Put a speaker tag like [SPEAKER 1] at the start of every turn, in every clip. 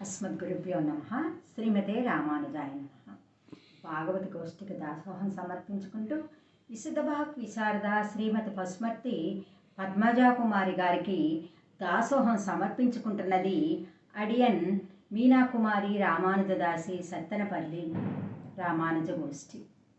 [SPEAKER 1] अस्मद्गुरुभ्यो नमः। శ్రీమతే రామానుజాయ నమః. భాగవత గోష్ఠికి దాసోహం సమర్పించుకుంటూ విశుద్ధ భాగ్ విశారద శ్రీమతి పశుమర్తి పద్మజాకుమారి గారికి దాసోహం సమర్పించుకుంటున్నది అడియన్ మీనాకుమారి రామానుజదాసి సత్తెనపల్లి రామానుజ గోష్ఠి.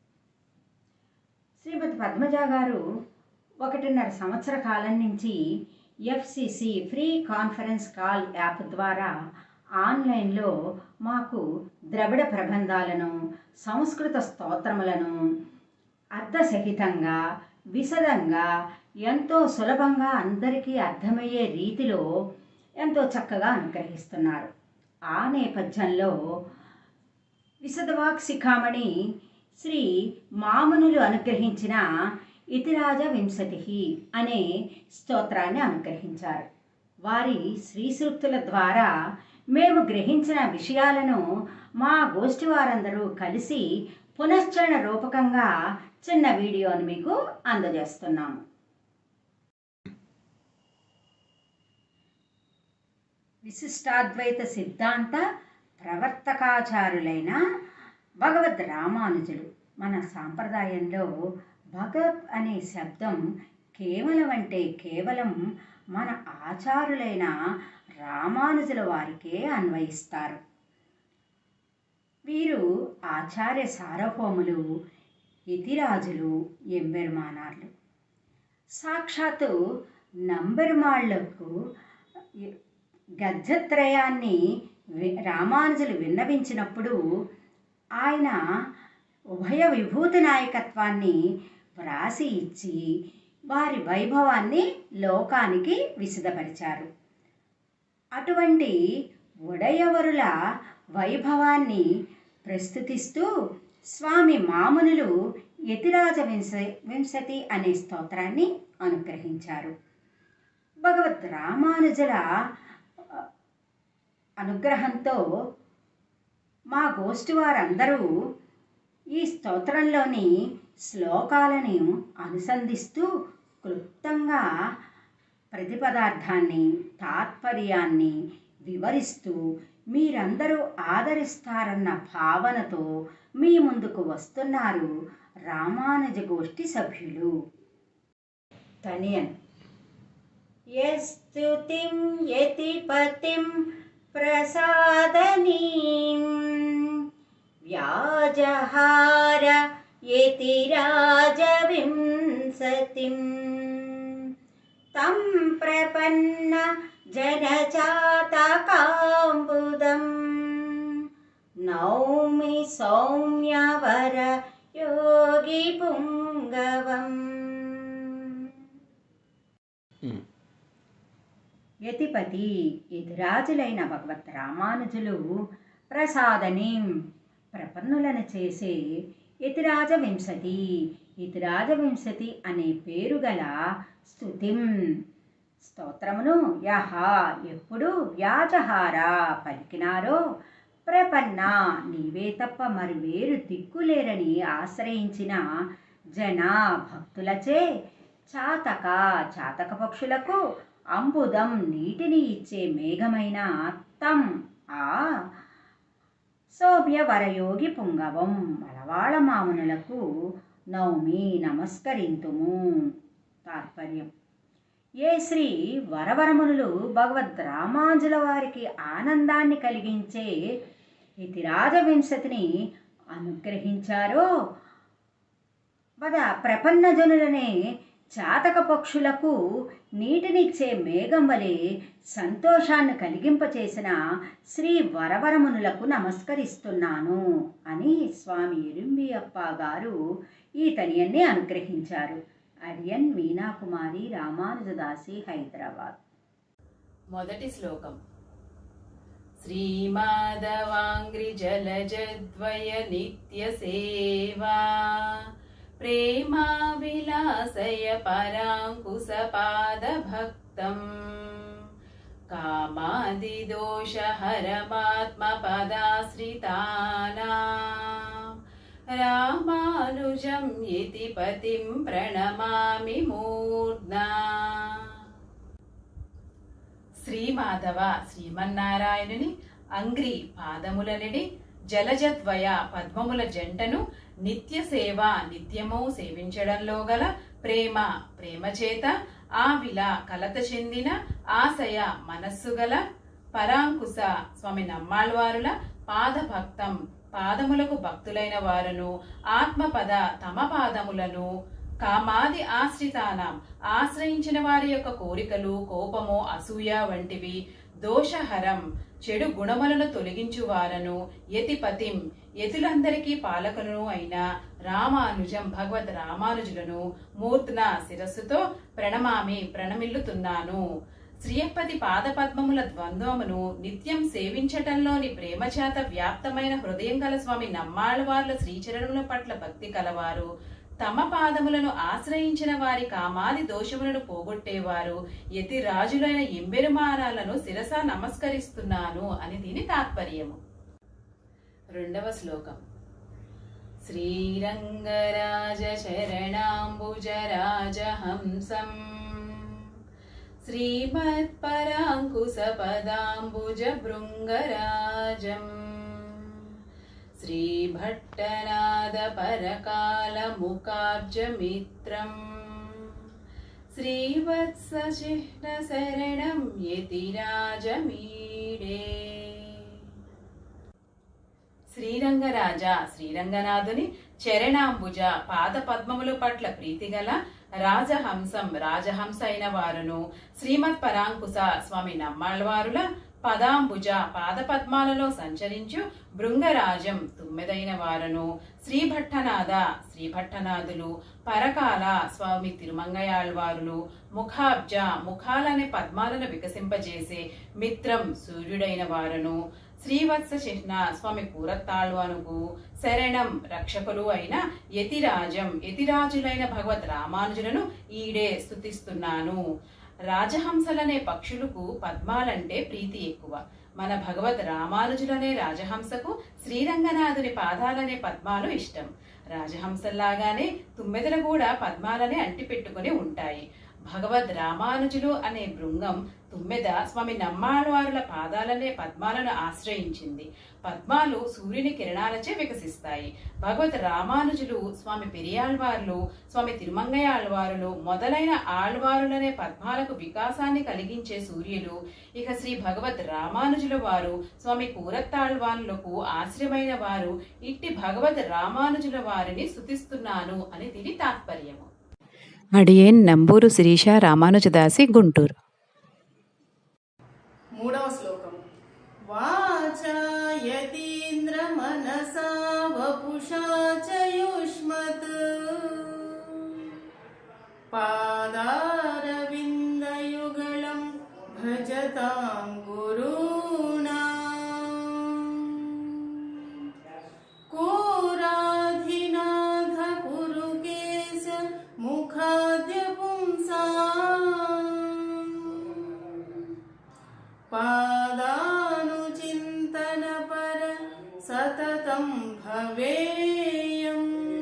[SPEAKER 1] శ్రీమతి పద్మజ గారు 1.5 సంవత్సర కాలం నుంచి FCC free conference call app ద్వారా ఆన్లైన్లో మాకు ద్రవిడ ప్రబంధాలను, సంస్కృత స్తోత్రములను అర్థసహితంగా, విశదంగా, ఎంతో సులభంగా అందరికీ అర్థమయ్యే రీతిలో ఎంతో చక్కగా అనుగ్రహిస్తున్నారు. ఆ నేపథ్యంలో విశదవాక్ శిఖామణి శ్రీ మామునులు అనుగ్రహించిన ఇతిరాజ వింశతి అనే స్తోత్రాన్ని అనుగ్రహించారు. వారి శ్రీ సూక్తుల ద్వారా మేము గ్రహించిన విషయాలను మా గోష్ఠి వారందరూ కలిసి పునశ్చరణ రూపకంగా చిన్న వీడియోను మీకు అందజేస్తున్నాము. విశిష్టాద్వైత సిద్ధాంత ప్రవర్తకాచారులైన భగవద్ రామానుజులు మన సాంప్రదాయంలో భగవత్ అనే శబ్దం కేవలం అంటే కేవలం మన ఆచారులైన రామానుజుల వారికే అన్వయిస్తారు. వీరు ఆచార్య సార్వభౌములు, యతిరాజులు, ఎంబెరుమానార్లు. సాక్షాత్తు నంబెరుమాళ్లకు గద్యత్రయాన్ని రామానుజులు విన్నవించినప్పుడు ఆయన ఉభయ విభూతి నాయకత్వాన్ని వ్రాసి ఇచ్చి వారి వైభవాన్ని లోకానికి విశదపరిచారు. అటువంటి ఉడయవరుల వైభవాన్ని ప్రస్తుతిస్తూ స్వామి మామునులు యతిరాజ వింశతి అనే స్తోత్రాన్ని అనుగ్రహించారు. భగవద్ రామానుజుల అనుగ్రహంతో మా గోష్ఠి వారందరూ ఈ స్తోత్రంలోని శ్లోకాలను అనుసంధిస్తూ క్లుప్తంగా ప్రతిపదార్థాన్ని, తాత్పర్యాన్ని వివరిస్తూ మీరందరూ ఆదరిస్తారన్న భావనతో మీ ముందుకు వస్తున్నారు రామానుజ గోష్ఠి సభ్యులు. తనియన్ యస్తుతిం యతిపతిం ప్రసాదనీం వ్యాజహార యతిరాజ వింశతిం తం ప్రపన్న జనచాతకాంబుదం నౌమి సౌమ్యవర యోగి పుంగవం. యతిపతి యతిరాజులైన భగవత్ రామానుజులు ప్రసాదనీం ప్రపన్నులను చేసే యతిరాజ వింశతి, యతిరాజ వింశతి అనే పేరు గల స్తుతిం స్తోత్రమును యహ ఎప్పుడు వ్యాజహార పలికినారో, ప్రపన్న నీవే తప్ప మరి వేరు దిక్కులేరని ఆశ్రయించిన జన భక్తులచే, చాతక చాతక పక్షులకు, అంబుదం నీటిని ఇచ్చే మేఘమైన, తం ఆ సౌమ్య వరయోగి పుంగవం మలవాళ మామునులకు నౌమి నమస్కరింతుము. తాత్పర్యం: ఏ శ్రీ వరవరమునులు భగవద్ రామానుజుల వారికి ఆనందాన్ని కలిగించే యతిరాజ వింశతిని అనుగ్రహించారో, ప్రపన్నజనులనే చాతక పక్షులకు నీటినిచ్చే మేఘం వలె సంతోషాన్ని కలిగింపచేసిన శ్రీ వరవరమునులకు నమస్కరిస్తున్నాను అని స్వామి ఇరుంబియప్ప గారు ఈ తనియన్ని అనుగ్రహించారు. అడియన్ మీనాకుమారి రామానుజదాసి, హైదరాబాద్.
[SPEAKER 2] మొదటి శ్లోకం. శ్రీమాధవాంగ్రి జలజద్వయ నిత్య సేవా ప్రేమా విలాసయ పరాంకుశ పాద భక్తం కామాది దోష హరమాత్మ పదాశ్రితానాం రామానుజం యతిపతిం ప్రణమామి మూర్ధ్నా. శ్రీమాధవ శ్రీమన్నారాయణుని అంగ్రి పాదములనిడి జలజద్వయ పద్మముల జంటను నిత్య సేవ నిత్యము సేవించడంలో గల ప్రేమ చేత ఆవిల కలత చెందిన ఆశయ మనస్సు గల పరాంకుశ స్వామి నమ్మాళ్వారుల పాదభక్తం పాదములకు భక్తులైన వారును ఆత్మపద తమ పాదములను కామాది ఆశ్రితానం ఆశ్రయించిన వారి యొక్క కోరికలు కోపము అసూయ వంటివి దోషహరం చెడు గుణములను తొలగించువారను యతిపతిం యతులందరికీ పాలకులను అయిన రామానుజం భగవద్ రామానుజులను మూర్ధన శిరస్సుతో ప్రణమిల్లుతున్నాను. శ్రీయపతి పాదపద్మముల ద్వంద్వమును నిత్యం సేవించటంలోని ప్రేమచేత వ్యాప్తమైన హృదయం గల స్వామి నమ్మాళ్వార్ల శ్రీచరణముల పట్ల భక్తి కలవారు తమ పాదములను ఆశ్రయించిన వారి కామాది దోషములను పోగొట్టేవారు యతి రాజులైన ఎంబెరుమారాలను శిరస నమస్కరిస్తున్నాను అని దీని తాత్పర్యము. 2వ శ్లోకం. శ్రీరంగరాజ శరణాంబుజ రాజహంసం శ్రీమత్పరాంకుశ పదాంబుజ భృంగరాజం శ్రీభట్టనాద పరకాల ముఖాబ్జమిత్రం శ్రీవత్స చిహ్న శరణం యతిరాజమీడే. శ్రీరంగరాజ శ్రీరంగనాథుని చరణాంబుజ పాద పద్మముల పట్ల ప్రీతిగల రాజహంస అయిన వారును శ్రీమత్ పరాంకుశ స్వామి నమ్మాళ్వారుల పదాంబుజ పాదపద్మాలలో సంచరించు భృంగరాజం తుమ్మెదైన వారును శ్రీభట్టనాథులు పరకాల స్వామి తిరుమంగయాళ్వారులు ముఖాబ్జ ముఖాలనే పద్మాలను వికసింపజేసే మిత్రం సూర్యుడైన వారును శ్రీవత్స చిహ్న స్వామి కూరత్తాళ్వానుకు శరణం రక్షకులు అయిన యతిరాజులైన భగవద్ రామానుజులను ఈడే స్తుతిస్తున్నాను. రాజహంసలనే పక్షులకు పద్మాలంటే ప్రీతి ఎక్కువ. మన భగవద్ రామానుజులనే రాజహంసకు శ్రీరంగనాథుని పాదాలనే పద్మాలు ఇష్టం. రాజహంసల్లాగానే తుమ్మెదలు కూడా పద్మాలనే అంటిపెట్టుకుని ఉంటాయి. భగవద్ రామానుజులు అనే బృంగం తుమ్మెద స్వామి నమ్మాళ్వారుల పాదాలనే పద్మాలను ఆశ్రయించింది. పద్మాలు సూర్యుని కిరణాలచే వికసిస్తాయి. భగవద్ రామానుజులు స్వామి పెరియాళ్వార్లు స్వామి తిరుమంగయాళ్వారులు మొదలైన ఆళ్వారులనే పద్మాలకు వికాసాన్ని కలిగించే సూర్యులు. ఇక శ్రీ భగవద్ రామానుజుల వారు స్వామి కూరత్తాళ్వాన్లకు ఆశ్రయమైన వారు. ఇట్టి భగవద్ రామానుజుల వారిని స్తుతిస్తున్నాను అని దీని తాత్పర్యము.
[SPEAKER 3] అడియేన్ నంబూరు శిరీష రామానుజదాసి, గుంటూరు.
[SPEAKER 4] 3వ శ్లోకం. వాచా యతీంద్ర మనసా వపుషా చ యుష్మత్ పాదారవిందయుగళం భజతాం గురూణాం కోరాధినాథ కురుకేశ ముఖాద్య పుంసాం పాదానుచింతన పర సతతం భవేయం.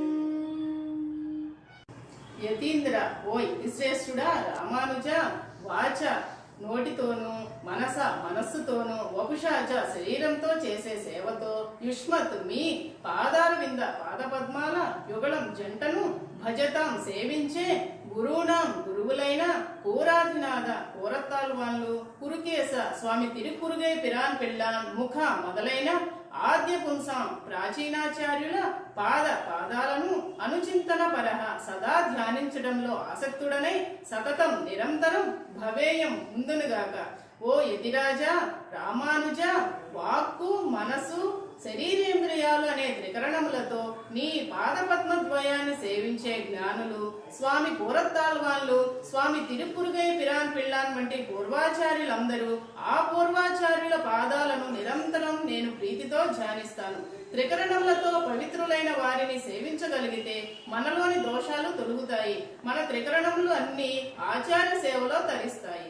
[SPEAKER 4] యతీంద్ర, ఓ యతిశ్రేష్ఠుడా రామానుజ, వాచ నోటితోనూ మనస్సుతోనూ వపుషాచ శరీరంతో చేసే సేవతో యుష్మత్ మీ పాదారవింద పాదపద్మాల యుగళం జంటను భజతాం సేవించే గురువునాం గురువులైన కూరాధినాథ కూరత్తాళ్వాన్లు కురుకేశ స్వామి తిరుకురుగై పిరాన్ పెళ్ళాన్ ముఖ మొదలైన ఆద్య పుంసాం ప్రాచీనాచార్యుల పాదాలను అనుచింతన పరహ సదా ధ్యానించడంలో ఆసక్తుడనై సతతం నిరంతరం భవేయం ఉందునుగాక. ఓ యతిరాజా రామానుజ, వాక్కు మనసు శరీరేంద్రియాలు అనే త్రికరణములతో నీ పాదపద్మద్వయాన్ని సేవించే జ్ఞానులు స్వామి కూరత్తాళ్వాన్లు స్వామి తిరుపురుగై పిరాన్ పిళ్ళాన్ వంటి పూర్వాచార్యులందరూ ఆ పూర్వాచార్యుల పాదాలను నిరంతరం నేను ప్రీతితో ధ్యానిస్తాను. త్రికరణములతో పవిత్రులైన వారిని సేవించగలిగితే మనలోని దోషాలు తొలుగుతాయి. మన త్రికరణములు అన్ని ఆచార్య సేవలో తరిస్తాయి.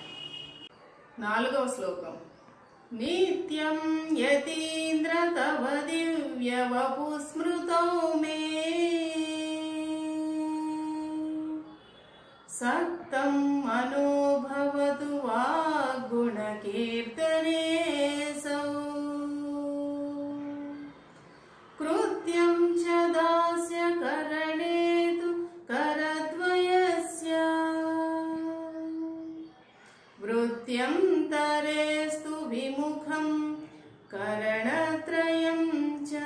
[SPEAKER 4] 4వ శ్లోకం. నిత్యం యతీంద్ర తవ దివ్య వపు స్మృతౌ మే సక్తం మనోభవతు వాగ్గుణ కీర్తనేసౌ కృత్యంతరేస్తు విముఖం కరణత్రయం చ.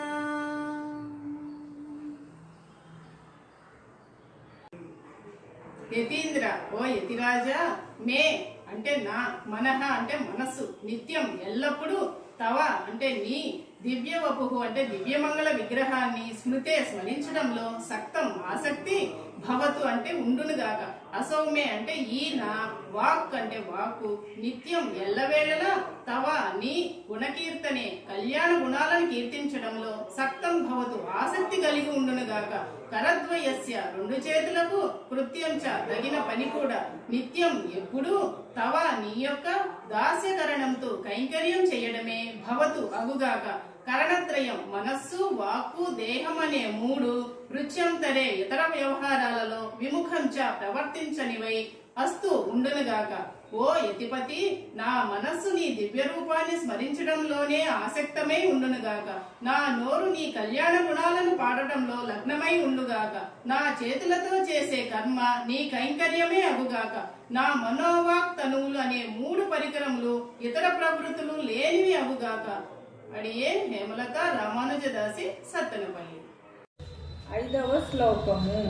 [SPEAKER 4] యతీంద్ర, ఓ యతిరాజా, మే అంటే నా, మనః అంటే మనస్సు, నిత్యం ఎల్లప్పుడూ, తవ అంటే నీ, దివ్య వపుహు అంటే దివ్యమంగళ విగ్రహాన్ని స్మృతే స్మరించడంలో సక్తం ఆసక్తి, భవతు అంటే ఉండునుగాక, అసౌమే అంటే ఈ నా, వాక్ అంటే వాక్కు, నిత్యం ఎల్లవేళలా, తవ నీ గుణకీర్తనే కళ్యాణ గుణాలను కీర్తించడంలో సక్తం భవతు ఆసక్తి కలిగి ఉండునుగాక, కరద్వయస్య రెండు చేతులకు, కృత్యం చ తగిన పని కూడా, నిత్యం ఎప్పుడూ, తవ నీ యొక్క దాస్యకరణంతో కైంకర్యం చేయడమే భవతు అగుగాక, కరణత్రయం మనస్సు వాక్కు దేహం అనే మూడు, వృత్యంతరే ఇతర వ్యవహారాలలో, విముఖంచ ప్రవర్తించనివై అస్తు ఉండునుగాక. ఓ యతిపతి, నా మనస్సు నీ దివ్య రూపాన్ని స్మరించడంలోనే ఆసక్తమై ఉండునుగాక, నా నోరు నీ కళ్యాణ గుణాలను పాడటంలో లగ్నమై ఉండుగాక, నా చేతులతో చేసే కర్మ నీ కైంకర్యమే అగుగాక, నా మనోవాక్ తనువులు అనే మూడు పరికరములు ఇతర ప్రవృత్తులు లేనివి అగుగాక. అడియే హేమలత రామానుజదాసి, సత్తెనపల్లి.
[SPEAKER 5] 5వ శ్లోకము.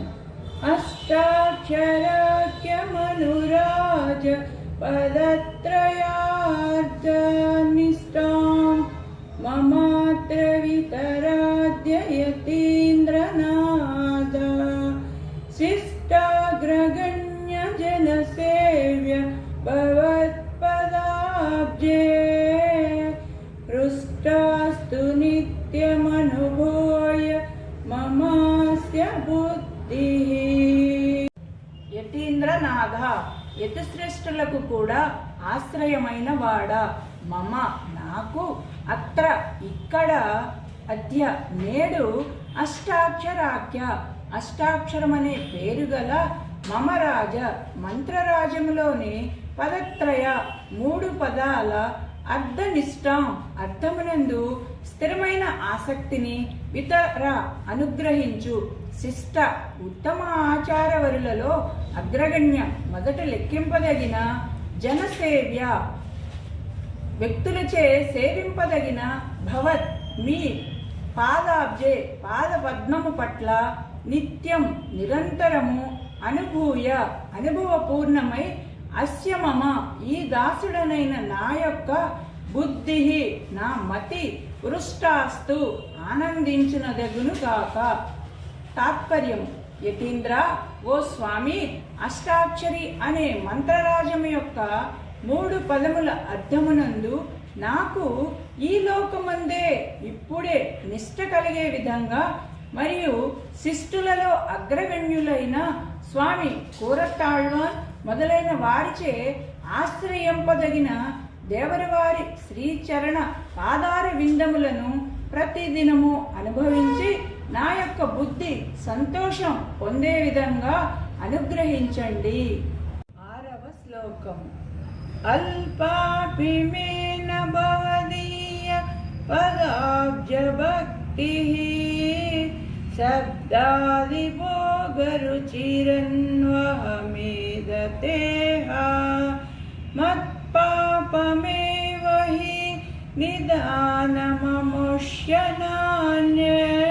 [SPEAKER 5] అష్టాక్షరాఖ్యమనురాజ పదత్రయార్ధనిష్టాం మమాత్ర వితరాద్య యతీంద్రనాథ శిష్టాగ్రగణ్య జనసేవ్య భవత్పదాబ్జే హృష్టాస్తు నిత్యమనుభూయ మమాస్య బుద్ధిః. యతీంద్రనాథ, యతిశ్రేష్ఠులకు కూడా ఆశ్రయమైన వాడా, మమ నాకు, అత్ర ఇక్కడ, అద్య నేడు, అష్టాక్షరాఖ్య అష్టాక్షరమనే పేరు గల మమరాజ మంత్రరాజములోని పదత్రయ మూడు పదాల అర్ధనిష్టాం అర్థమునందు స్థిరమైన ఆసక్తిని వితర అనుగ్రహించు శిష్ట ఉత్తమ ఆచారవరులలో అగ్రగణ్య మొదట లెక్కింపదగిన జనసేవ్య వ్యక్తులచే సేవింపదగిన భవత్ మీ పాదాబ్జే పాదపద్మము పట్ల నిత్యం నిరంతరము అనుభూయ అనుభవపూర్ణమై అస్య మమ ఈ దాసుడనైన నా యొక్క బుద్ధి నా మతి వృష్టాస్తు ఆనందించునదగును గాక. తాత్పర్యం. యతీంద్ర, ఓ స్వామి, అష్టాక్షరి అనే మంత్రరాజము యొక్క మూడు పదముల అర్థమునందు నాకు ఈ లోకమందే ఇప్పుడే నిష్ట కలిగే విధంగా మరియు శిష్టులలో అగ్రగణ్యులైన స్వామి కూరతాళ్వాన్ మొదలైన వారిచే ఆశ్రయింపదగిన దేవరవారి శ్రీచరణ పాదార విందములను ప్రతిదినము అనుభవించి నా యొక్క బుద్ధి సంతోషం పొందే విధంగా అనుగ్రహించండి. 6వ శ్లోకం. అల్పాపి మేన భవదీయ పదాబ్జ భక్తి శబ్దాది భోగరుచిరన్వహమేదతేహ మత్పాపమేవ హి నిదానమముష్యనాన్య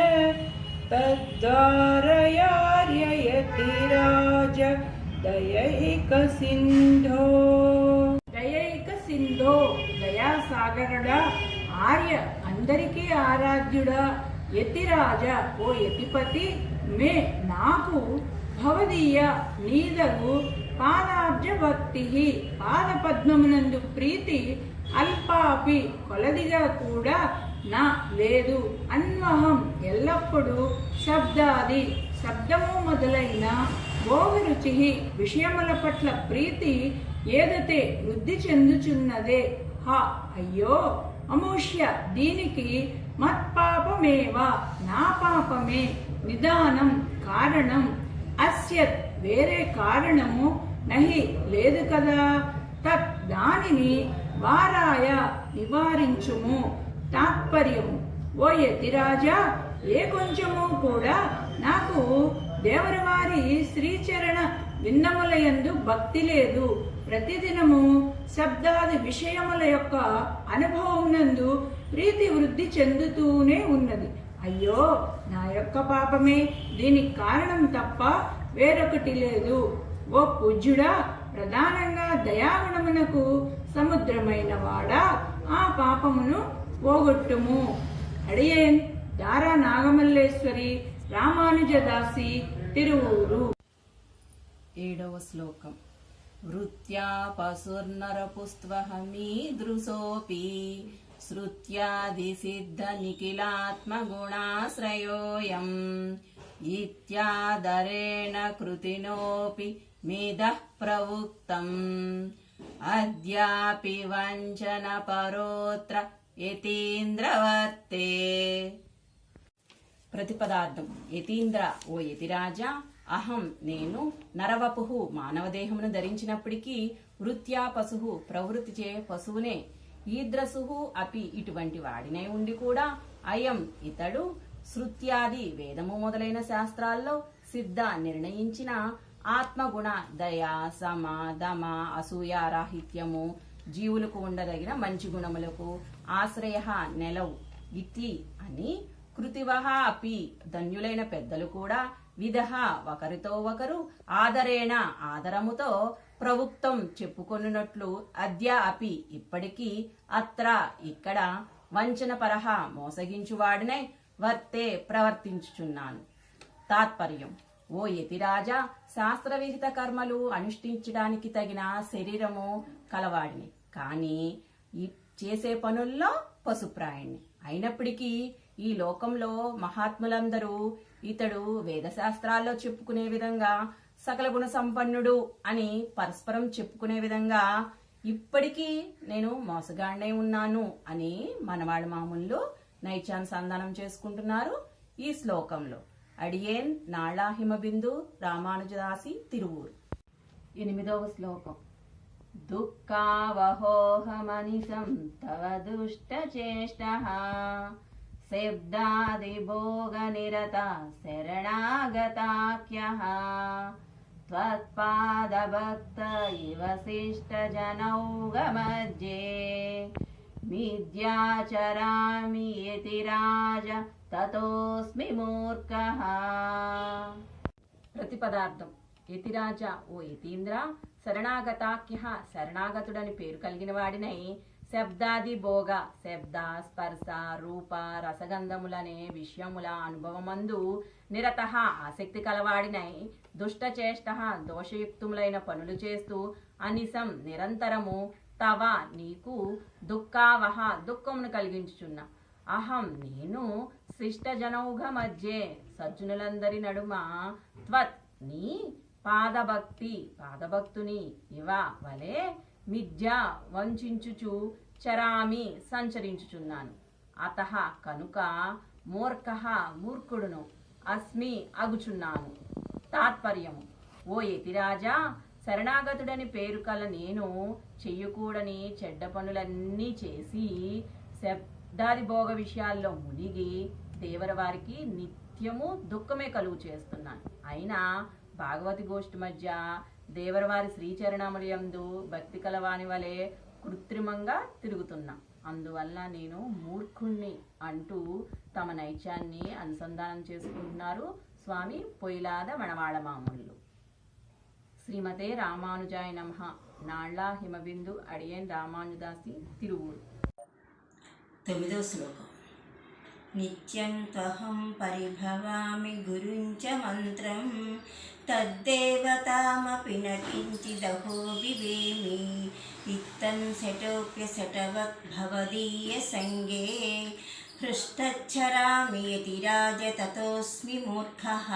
[SPEAKER 5] తద్వారయార్యయతిరాజ దయైక సింధో. దయైక సింధో దయాసాగరుడా, ఆర్య అందరికీ ఆరాధ్యుడా, యతిరాజ ఓ యతిపతి, మే నాకు భవదీయ నీదగు పాదాబ్జ భక్తి పాదపద్మమునందు ప్రీతి అల్పాపి కొలదిగా కూడా నా లేదు, అన్వహం ఎల్లప్పుడూ శబ్దాది శబ్దము మొదలైన భోగరుచి విషయముల పట్ల ప్రీతి ఏదతే వృద్ధి చెందుచున్నదే, హా అయ్యో అమూష్య దీనికి మత్పాపమేవ నా పాపమే, నిదానం కారణం, అస్యత్ వేరే కారణము నహి లేదు కదా, తత్ దానిని వారాయ నివారించుము. తాత్పర్యము. ఓ యతిరాజా, ఏ కొంచెము కూడా నాకు దేవరవారి శ్రీచరణ విన్నములయందు భక్తి లేదు. ప్రతిదినము శబ్దాది విషయముల యొక్క అనుభవం నందు ప్రీతి వృద్ధి చెందుతూనే ఉన్నది. అయ్యో, నా యొక్క పాపమే దీనికి కారణం తప్ప వేరొకటి లేదు. ఓ పూజ్యుడా, ప్రధానంగా దయాగుణమునకు సముద్రమైన వాడా, ఆ పాపమును పోగొట్టుము. అడియేన్ దారా నాగమల్లేశ్వరి, రామానుజదాసి, తిరువూరు.
[SPEAKER 2] 7వ శ్లోకం. వృత్యా పశుర్నరపుస్త్వహమీదృశోऽपि శ్రుత్యాదిసిద్ధ నిఖిలాత్మగుణాశ్రయోऽयम् ఇత్యాదరేణ కృతినోऽपि మేధః ప్రవుక్తం అద్యాపి వంచన పరోత్ర యతీంద్రవర్తే. ప్రతిపదార్థం. యతీంద్ర, ఓ యతిరాజా, అహం నేను నరవపుః మానవదేహమును ధరించినప్పటికీ వృత్యా పశుః ప్రవృత్తిచే పశువునే, ఈద్రసుః అపి ఇటువంటి వాడినై ఉండి కూడా, అయం ఇతడు శృత్యాది వేదము మొదలైన శాస్త్రాల్లో సిద్ధ నిర్ణయించిన ఆత్మగుణ దయ సమ దమ అసూయ రాహిత్యము జీవులకు ఉండదగిన మంచి గుణములకు ఆశ్రయ నెలవు ఇతి అని కృతివహ అపి ధన్యులైన పెద్దలు కూడా విధః ఒకరితో ఒకరు ఆదరేణ ఆదరముతో ప్రవుక్తం చెప్పుకొనున్నట్లు అద్య అపి ఇప్పటికీ అత్ర ఇక్కడ వంచన పరహ మోసగించువాడినై వర్తే ప్రవర్తించుచున్నాను. తాత్పర్యం. ఓ యతిరాజా, శాస్త్రవిహిత కర్మలు అనుష్ఠించడానికి తగిన శరీరము కలవాడిని, కానీ ఈ చేసే పనుల్లో పశుప్రాయుణ్ణి. అయినప్పటికీ ఈ లోకంలో మహాత్ములందరూ ఇతడు వేదశాస్త్రాల్లో చెప్పుకునే విధంగా సకల గుణ సంపన్నుడు అని పరస్పరం చెప్పుకునే విధంగా ఇప్పటికీ నేను మోసగాడినై ఉన్నాను అని మనవాళ్ళ మామూలు నైచానుసంధానం చేసుకుంటున్నారు ఈ శ్లోకంలో. అడియేన్ నాళా హిమబిందు, రామానుజదాసి, తిరువూరు. 8వ శ్లోకం. దుఃఖావహోహమనిశం తవ దుష్టచేష్టః శబ్దాదిభోగనిరత శరణాగతాఖ్యః త్వత్పాదభక్త ఇవ శిష్టజనౌగమధ్యే మిథ్యాచరామి యతిరాజ తతోస్మి మూర్ఖః. ప్రతిపదార్థం. యతిరాజ, ఓ యతీంద్ర, శరణాగతాఖ్య శరణాగతుడని పేరు కలిగిన వాడినై శబ్దాది భోగ శబ్ద స్పర్శ రూప రసగంధములనే విషయముల అనుభవమందు నిరత ఆసక్తి కలవాడినై దుష్టచేష్ట దోషయుక్తములైన పనులు చేస్తూ అనిసం నిరంతరము తవ నీకు దుఃఖావహ దుఃఖమును కలిగించుచున్నా అహం నేను శిష్టజనౌఘ మధ్యే సజ్జనులందరి నడుమ త్వత్ నీ పాదభక్తుని ఇవ వలే మిథ్య వంచుచు చరామి సంచరించుచున్నాను. అతః కనుక మూర్ఖః మూర్ఖుడును అస్మి అగుచున్నాను. తాత్పర్యము. ఓ యతిరాజా, శరణాగతుడని పేరు కల నేను చెయ్యకూడని చెడ్డ పనులన్నీ చేసి శబ్దాది భోగ విషయాల్లో మునిగి దేవర వారికి నిత్యము దుఃఖమే కలుగు చేస్తున్నాను. అయినా భాగవతి గోష్ఠి మధ్య దేవరవారి శ్రీచరణములందు భక్తి కలవాని వలె కృత్రిమంగా తిరుగుతున్నా. అందువల్ల నేను మూర్ఖుణ్ణి అంటూ తమ నైత్యాన్ని అనుసంధానం చేసుకుంటున్నారు స్వామి పొయిలాద వనవాళ మామూళ్ళు. శ్రీమతే రామానుజాయ నమః. నాళ్ళ హిమబిందు, అడియన్ రామానుదాసి, తిరువూరు.
[SPEAKER 6] 9వ శ్లోకం. నిత్యం త్వహం పరిభవామి గురుంచ మంత్రం తద్దేవతామపి న కించిదహో వివేమి ఇత్తం శటోప్యశటవత్ భవదీయ సంగే హృష్టచ్చరామి యతిరాజ తతోస్మి మూర్ఖః.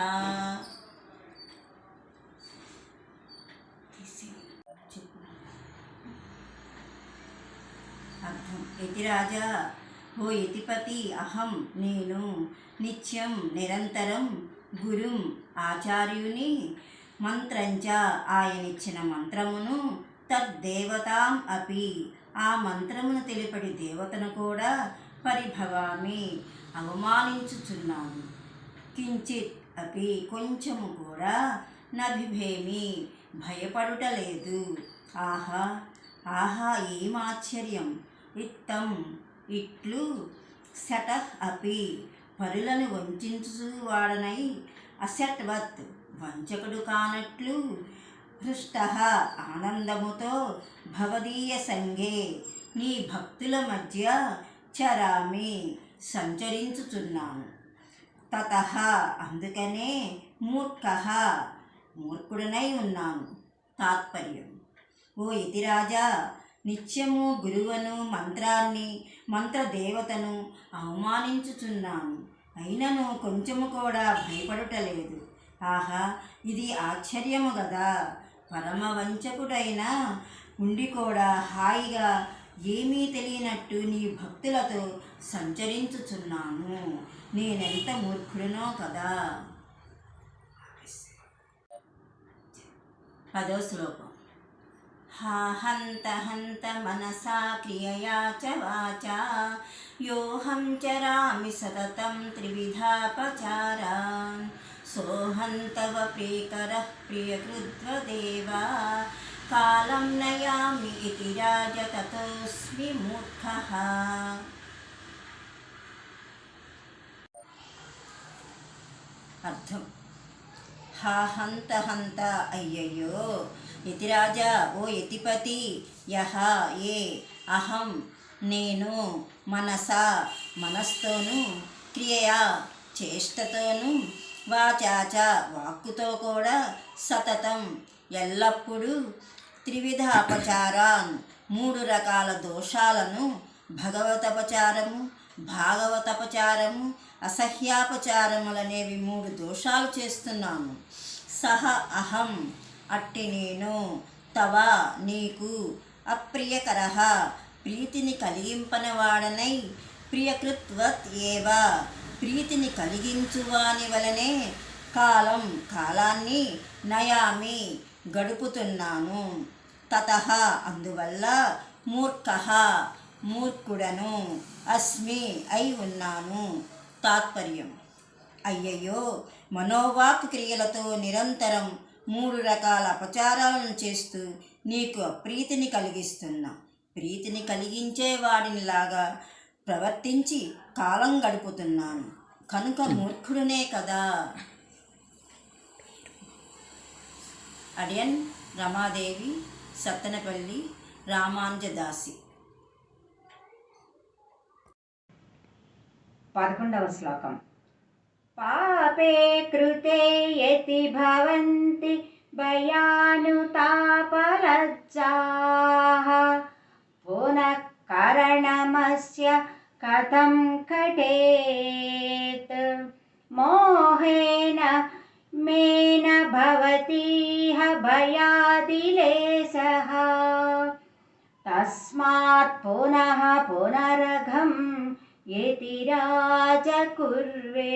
[SPEAKER 6] అర్థం. యతిరాజా, ఓ యతిపతి, అహం నేను నిత్యం నిరంతరం గురుం ఆచార్యుని మంత్రంచ ఆయనిచ్చిన మంత్రమును తద్దేవతాం అపి ఆ మంత్రమును తెలిపడి దేవతను కూడా పరిభవామి అవమానించుచున్నాను. కించిత్ అపి కొంచెము కూడా నభిభేమి భయపడుట లేదు. ఆహా ఆహా ఏమాశ్చర్యం! ఇత్తం ఇట్లు శటః అపి పరులను వంచువాడనై అశట్వత్ వంచకుడు కానట్లు హృష్టః ఆనందముతో భవదీయ సంగే నీ భక్తుల మధ్య చరామి సంచరించుచున్నాను. తతః అందుకనే మూర్ఖః మూర్ఖుడనై ఉన్నాను. తాత్పర్యం: ఓ యతిరాజా, నిత్యము గురువును మంత్రాన్ని మంత్రదేవతను అవమానించుచున్నాను, అయినను కొంచెము కూడా భయపడుటలేదు. ఆహా, ఇది ఆశ్చర్యము గదా! పరమవంచకుడైన ఉండి కూడా హాయిగా ఏమీ తెలియనట్టు నీ భక్తులతో సంచరించుచున్నాను. నేనెంత మూర్ఖుడినో కదా. 10వ శ్లోకం. హా హంత హంత మనసా క్రియయా చ వాచా యోహం చరామి సతతం త్రివిధాపచారాన్ సోహంతవ ప్రియకరః ప్రియకృద్వదేవా కాలం నయామి ఇతి రాజ తతోస్మి మూర్ఖః. అర్థం: హా హంత హంత అయ్యయ్యో యతిరాజా, ఓ యతిపతి, యహ ఏ అహం నేను మనసా మనస్తోను క్రియయా చేష్టతోను వాచాచ వాక్కుతో కూడా సతతం ఎల్లప్పుడూ త్రివిధాపచారాన్ 3 రకాల దోషాలను భగవతపచారము భాగవతపచారము అసహ్యాపచారములనేవి 3 దోషాలు చేస్తున్నాను. సహ అహం అట్టి నేను తవ నీకు అప్రియకరః ప్రీతిని కలిగింపనవాడనై ప్రియకృత్వత్ ఏవ ప్రీతిని కలిగించువాని వలనే కాలం కాలాన్ని నయామి గడుపుతున్నాను. తతః అందువల్ల మూర్ఖః మూర్ఖుడను అస్మి అయి ఉన్నాను. తాత్పర్యం: అయ్యయ్యో, మనోవాక్ క్రియలతో నిరంతరం 3 రకాల అపచారాలను చేస్తూ నీకు అప్రీతిని కలిగిస్తున్నా. ప్రీతిని కలిగించే వాడినిలాగా ప్రవర్తించి కాలం గడుపుతున్నాను కనుక మూర్ఖుడునే కదా. అడియన్ రమాదేవి, సత్తెనపల్లి రామానుజదాసి.
[SPEAKER 1] 11వ శ్లోకం. పాపే కృతే యతి భవంతి భయానుతాపలజ్జాః పునః కరణమస్య కథం కటేత్ మోహేన మేన భవతీహ భయాదిలేశః తస్మాత్ పునః పునరఘం యతిరాజ కుర్వే.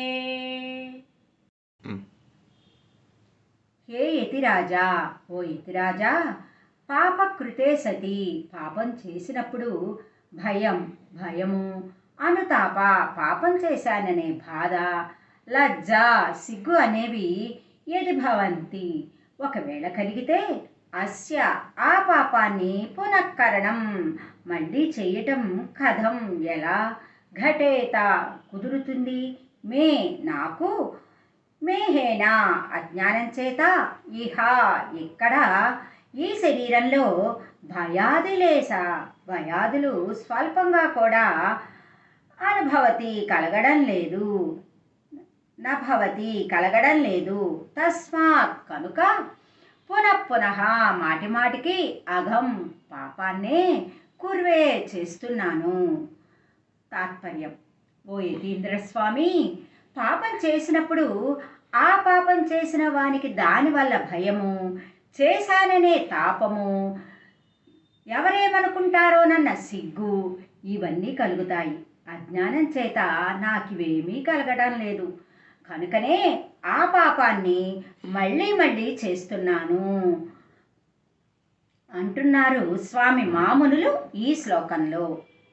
[SPEAKER 1] హే యతిరాజా, ఓ యతిరాజా, పాపకృతే సతి పాపం చేసినప్పుడు భయము అనుతాప పాపం చేశాననే బాధ లజ్జ సిగ్గు అనేవి యది భవంతి ఒకవేళ కలిగితే అస్య ఆ పాపాన్ని పునఃకరణం మళ్ళీ చేయటం కథం ఎలా ఘటేత కుదురుతుంది మే నాకు మేహేనా అజ్ఞానం చేత ఇహ ఇక్కడ ఈ శరీరంలో భయాదిలేశ భయాదులు స్వల్పంగా కూడా అనుభవతి కలగడం లేదు నభవతి కలగడం లేదు. తస్మాత్ కనుక పునః మాటిమాటికి అఘం పాపాన్నే కుర్వే చేస్తున్నాను. తాత్పర్యం: ఓ యతీంద్ర స్వామి, పాపం చేసినప్పుడు ఆ పాపం చేసిన వానికి దానివల్ల భయము చేశాననే తాపము ఎవరేమనుకుంటారోనన్న సిగ్గు ఇవన్నీ కలుగుతాయి. అజ్ఞానం చేత నాకివేమీ కలగడం లేదు కనుకనే ఆ పాపాన్ని మళ్ళీ మళ్ళీ చేస్తున్నాను అంటున్నారు స్వామి మామునులు ఈ శ్లోకంలో.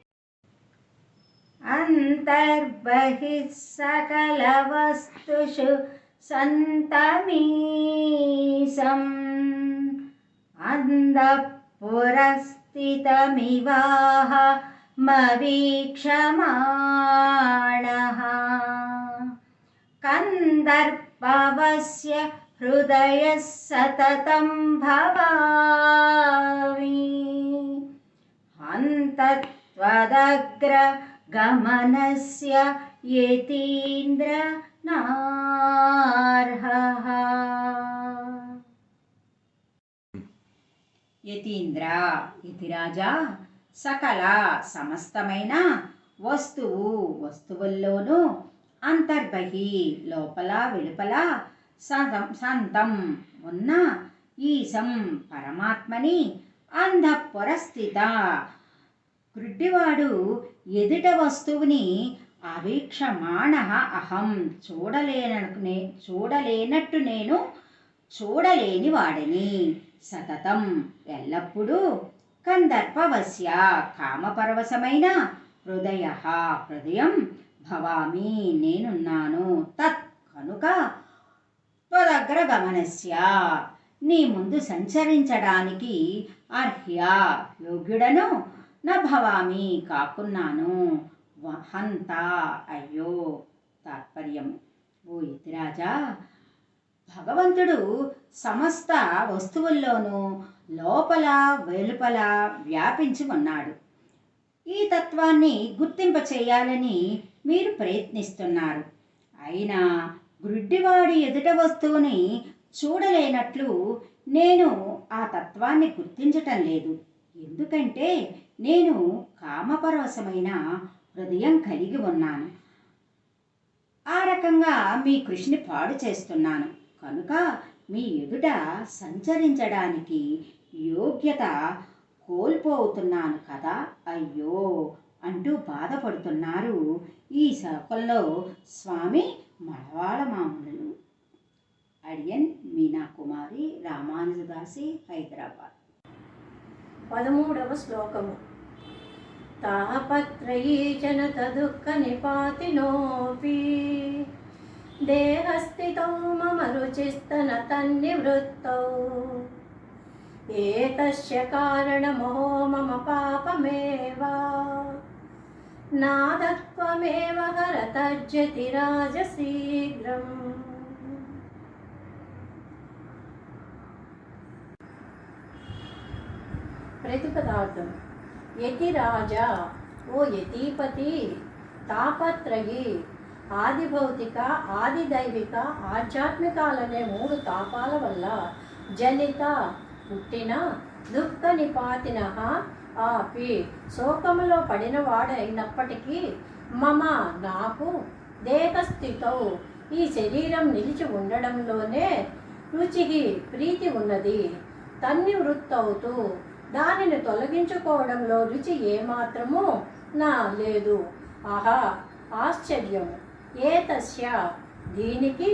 [SPEAKER 1] అంతర్బహిః సకల వస్తుషు సంతమీశం मवीक्षमाणः कन्दर्पवस्य हृदयः सततं भवामि हन्तत्वदग्र गमनस्य यतीन्द्र नार्हः. యతీంద్ర యతిరాజా, సకల సమస్తమైన వస్తువుల్లోనూ అంతర్బహి లోపల వెలుపల సంతం ఉన్న ఈశం పరమాత్మని అంధఃపురస్థిత గుడ్డివాడు ఎదుట వస్తువుని అవీక్షమాణ అహం చూడలేనట్టు నేను చూడలేని వాడిని సతతం ఎల్లప్పుడూ కందర్పవస్య కామపరవశమైన హృదయం భవామి నేనున్నాను తత్ కనుక త్వదగ్ర గమనస్య నీ ముందు సంచరించడానికి అర్హ్య యోగ్యుడను నా భవామి కాకున్నాను హంత అయ్యో. తాత్పర్యం: ఓ యతిరాజా, భగవంతుడు సమస్త వస్తువుల్లోనూ లోపల వెలుపల వ్యాపించి ఉన్నాడు. ఈ తత్వాన్ని గుర్తింప చేయాలని మీరు ప్రయత్నిస్తున్నారు. అయినా గ్రుడ్డివాడి ఎదుట వస్తువుని చూడలేనట్లు నేను ఆ తత్వాన్ని గుర్తించటం లేదు. ఎందుకంటే నేను కామపరవశమైన హృదయం కలిగి ఉన్నాను. ఆ రకంగా మీ కృషిని పాడు చేస్తున్నాను. కనుక మీ ఎదుట సంచరించడానికి యోగ్యత కోల్పోతున్నాను కదా, అయ్యో అంటూ బాధపడుతున్నారు ఈ శ్లోకంలో స్వామి మలవాళ మామూలు. అడియన్ మీనా కుమారి, రామానుజదాసి, హైదరాబాద్.
[SPEAKER 7] 13వ శ్లోకము. తాపత్రయీ జనత దుఃఖ నిపాతినోపి దేహస్థితౌ మమ రుచిస్తన తన్నివృత్తౌ ఏతస్య కారణమో మమ పాపమేవ నాదత్వమేవ హరతజ్జతి రాజ శీఘ్రం. ప్రతిపదార్థం: యతిరాజా, ఓ యతీపతి, తాపత్రయీ ఆదిభౌతిక, ఆదిదైవిక, ఆధ్యాత్మికాలనే 3 తాపాల వల్ల జనిత పుట్టిన దుఃఖ నిపాతిన ఆపి శోకములో పడిన వాడైనప్పటికీ మమ నాకు దేహస్థితౌ ఈ శరీరం నిలిచి ఉండడంలోనే రుచి ప్రీతి ఉన్నది. తన్నివృత్తవుతూ దానిని తొలగించుకోవడంలో రుచి ఏమాత్రమూ నా లేదు. ఆహా ఆశ్చర్యము! ఏతస్య దీనికి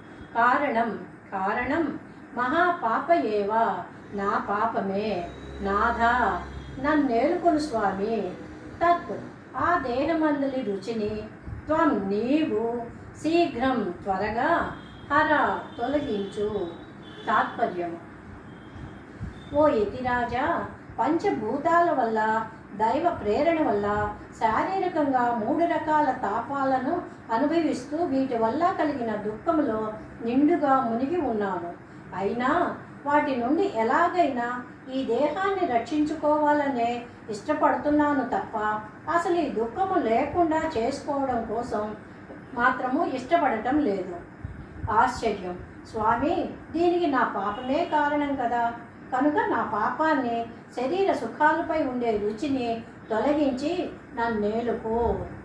[SPEAKER 7] కారణం మహాపాప ఏవ నా పాపమే. నాథ నన్నేలుకొను స్వామి. తత్ ఆ దేహమందలి రుచిని త్వం నీవు శీఘ్రం త్వరగా హర తొలగించు. తాత్పర్యము: ఓ యతిరాజా, పంచభూతాల వల్ల దైవ ప్రేరణ వల్ల శారీరకంగా 3 రకాల తాపాలను అనుభవిస్తూ వీటి వల్ల కలిగిన దుఃఖములో నిండుగా మునిగి ఉన్నాను. అయినా వాటి నుండి ఎలాగైనా ఈ దేహాన్ని రక్షించుకోవాలనే ఇష్టపడుతున్నాను తప్ప అసలు ఈ దుఃఖము లేకుండా చేసుకోవడం కోసం మాత్రము ఇష్టపడటం లేదు. ఆశ్చర్యం! స్వామి, దీనికి నా పాపమే కారణం కదా. కనుక నా పాపాన్ని, శరీర సుఖాలపై ఉండే రుచిని తొలగించి నన్నేలుకో.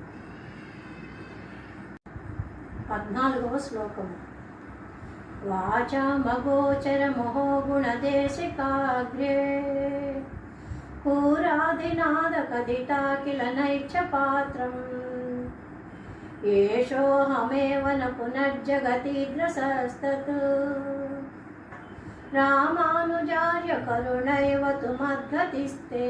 [SPEAKER 7] 14వ శ్లోకము. వాచామగోచర మహో గుణదేశికాగ్రే కూరాదినాద కదితాకిల నైచ్చ పాత్రం ఏషోహమేవ న పునర్జగతీద్రసస్తత్ రామానుజార్య కరుణైవ తు మద్గతిస్తే.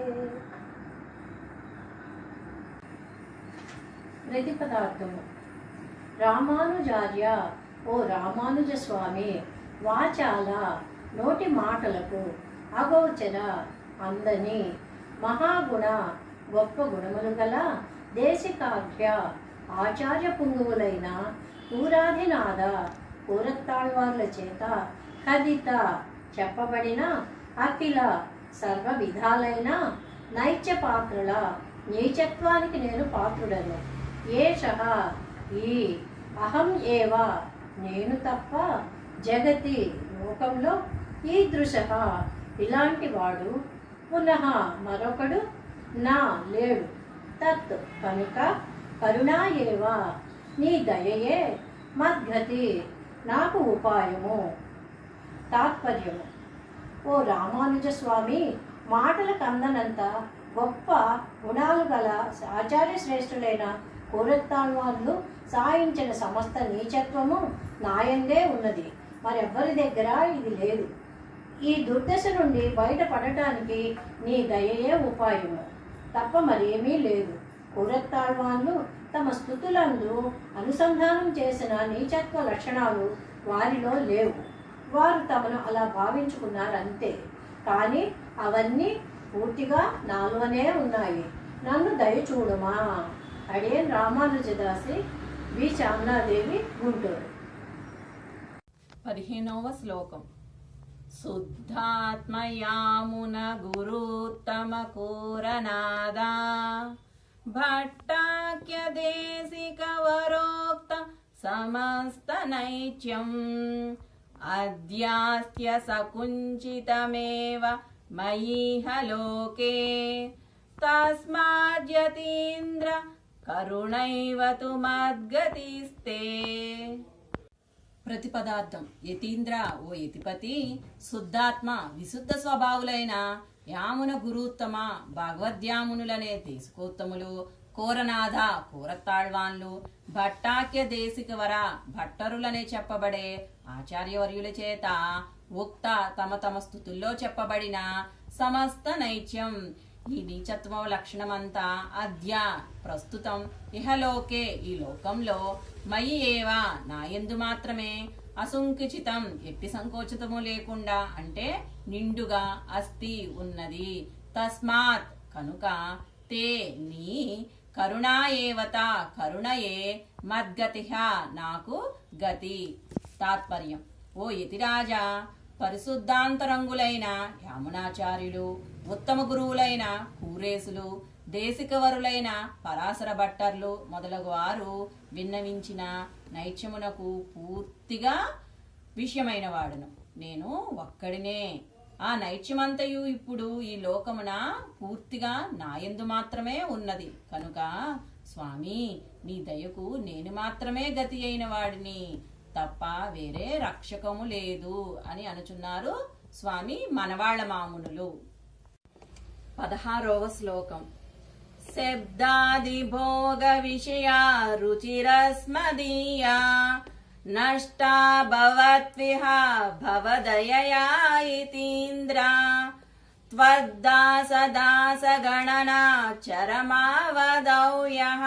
[SPEAKER 7] ప్రతిపదార్థము: రామానుజార్య, ఓ రామానుజ స్వామి, వాచాల నోటి మాటలకు, అగోచర అందని మహాగుణ గొప్ప గుణములు గల దేశికాఖ్య ఆచార్య పుంగువులైన పూరాధినాథ పూరత్తాళ్వార్ల చేత కథిత చెప్పబడిన అఖిల సర్వ విధాలైన నైత్య పాత్రుల నీచత్వానికి నేను పాత్రుడను. ఏషః ఈ అహం ఏవ నేను తప్ప జగతి లోకంలో ఈదృశః ఇలాంటి వాడు పునః మరొకడు నా లేడు. తత్ కనుక కరుణా ఏవ నీ దయయే మద్గతి నాకు ఉపాయము. తాత్పర్యము: ఓ రామానుజ స్వామి, మాటలకు అందనంత గొప్ప గుణాలు గల ఆచార్య శ్రేష్ఠులైన కోరత్తాళ్వార్లు సాయించిన సమస్త నీచత్వము నాయందే ఉన్నది, మరెవ్వరి దగ్గర ఇది లేదు. ఈ దుర్దశ నుండి బయటపడటానికి నీ దయయే ఉపాయము తప్ప మరేమీ లేదు. కోరత్తాళ్వార్లు తమ స్థుతులందు అనుసంధానం చేసిన నీచత్వ లక్షణాలు వారిలో లేవు. వారు తమను అలా భావించుకున్నారంతే. కానీ అవన్నీ పూర్తిగా నాలోనే ఉన్నాయి. నన్ను దయచూడమా. అడియన్ రామానుజదాసి, వి శ్యామలాదేవి, గుంటూరు.
[SPEAKER 2] 15వ శ్లోకం. శుద్ధాత్మయామున గురుత్తమ కూరనాదా భట్టాఖ్య దేశిక వరోక్త సమస్త నైత్యం అద్యాస్త్య సకుంచితమేవ మయీహ లోకే తస్మాద్యతీంద్ర కరుణైవ తు మద్గతిస్తే. ప్రతిపదార్థం. యతీంద్ర, ఓ యతిపతి, శుద్ధాత్మ విశుద్ధ స్వభావులైన యామున గురుత్తమ భగవద్యామునులనే దేశికోత్తములు, కోరనాథ కోరత్తాళ్వాన్లు, భట్టాఖ్య దేశిక వర భట్టరులనే చెప్పబడే ఆచార్యవర్యుల చేత ఉక్త తమ తమ స్థుతుల్లో చెప్పబడిన సమస్త నైత్యం ఈ నీచత్వ లక్షణమంతా అద్య ప్రస్తుతం ఇహలోకే ఈ లోకంలో మయి ఏవా నాయందు మాత్రమే అసంకుచితం ఎట్టి సంకోచితము లేకుండా అంటే నిండుగా అస్తి ఉన్నది. తస్మాత్ కనుక తే నీ కరుణా ఏవత కరుణయే మద్గతిః నాకు గతి. తాత్పర్యం. ఓ యతిరాజా, పరిశుద్ధాంతరంగులైన యామునాచార్యులు, ఉత్తమ గురువులైన కూరేసులు, దేశికవరులైన పరాశర భట్టర్లు మొదలగు వారు విన్నవించిన నైత్యమునకు పూర్తిగా విషయమైన వాడును. నేను ఒక్కడినే. ఆ నైత్యమంతయు ఇప్పుడు ఈ లోకమున పూర్తిగా నాయందు మాత్రమే ఉన్నది కనుక స్వామి, నీ దయకు నేను మాత్రమే గతి అయిన వాడిని తప్ప వేరే రక్షకము లేదు అని అనుచున్నారు స్వామి మనవాళ్ల మామునులు. 16వ శ్లోకం. శబ్దాది భోగ విషయా రుచిరస్మదీయా నష్టా భవత్విహ భవదయయా ఇతీంద్ర త్వద్దాస దాస గణనా చరమావదౌయః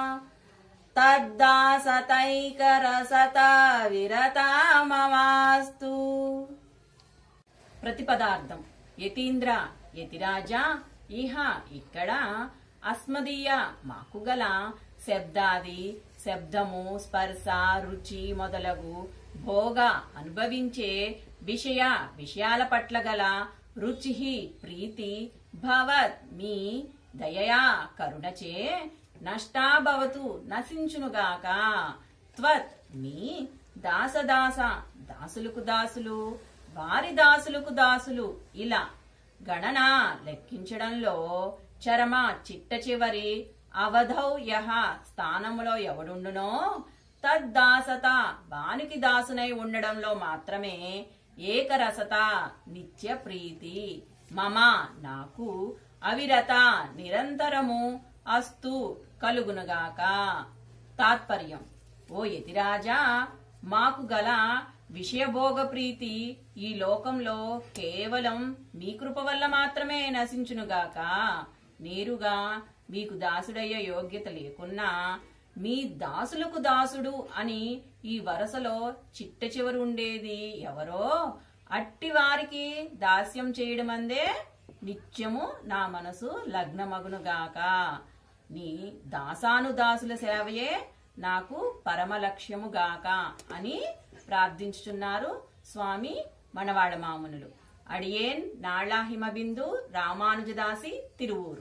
[SPEAKER 2] తద్దాసతైకరసత విరతామవాస్తు. ప్రతిపదార్థం. యతీంద్ర, యతిరాజా, ఇహ ఇక్కడ అస్మదీయ మాకు గల శబ్దాది శబ్దము, స్పర్శ, రుచి మొదలగు భోగ అనుభవించే విషయాల పట్ల గల రుచి ప్రీతి భవత్ మీ దయయా కరుణచే నష్టాభవతు నశించునుగాక. త్వత్ మీ దాసదాస దాసులకు దాసులు, వారి దాసులకు దాసులు ఇలా గణన లెక్కించడంలో చరమ చిట్ట చివరి అవధౌ యహ స్థానములో ఎవడుండునో తద్దాసత వానికి దాసునై ఉండడంలో మాత్రమే ఏకరసత నిత్య ప్రీతి మమ నాకు అవిరత నిరంతరము అస్తు కలుగునుగాక. తాత్పర్యం. ఓ యతిరాజా, మాకు గల విషయభోగ ప్రీతి ఈ లోకంలో కేవలం మీ కృప వల్ల మాత్రమే నశించునుగాక. నేరుగా మీకు దాసుడయ్యే యోగ్యత లేకున్నా మీ దాసులకు దాసుడు అని ఈ వరసలో చిట్ట చివరి ఉండేది ఎవరో అట్టి వారికి దాస్యం చేయడమందే నిత్యము నా మనసు లగ్నమగునుగాక. నీ దాసానుదాసుల సేవయే నాకు పరమ లక్ష్యముగాక అని ప్రార్థించుచున్నారు స్వామి మనవాడ మామునులు. అడియేన్ నాళా హిమబిందు రామానుజదాసి తిరువూరు.